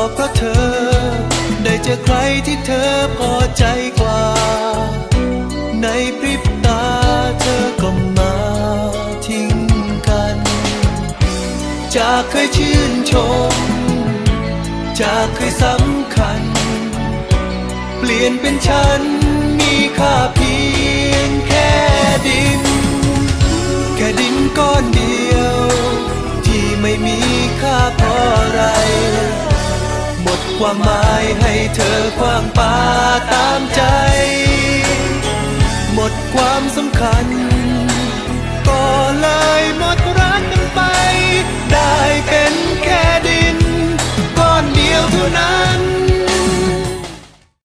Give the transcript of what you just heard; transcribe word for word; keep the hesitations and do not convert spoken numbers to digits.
เพราะเธอได้เจอใครที่เธอพอใจกว่าในพริบตาเธอก็มาทิ้งกันจากเคยชื่นชมจากเคยสำคัญเปลี่ยนเป็นฉันมีค่าเพียงแค่ดินแค่ดินก้อนเดียวที่ไม่มีค่าเพราะอะไรหมดความหมายให้เธอขว้างปาตามใจหมดความสำคัญก็เลยหมดรักกันไปได้เป็นแค่ดินก้อนเดียวเท่านั้น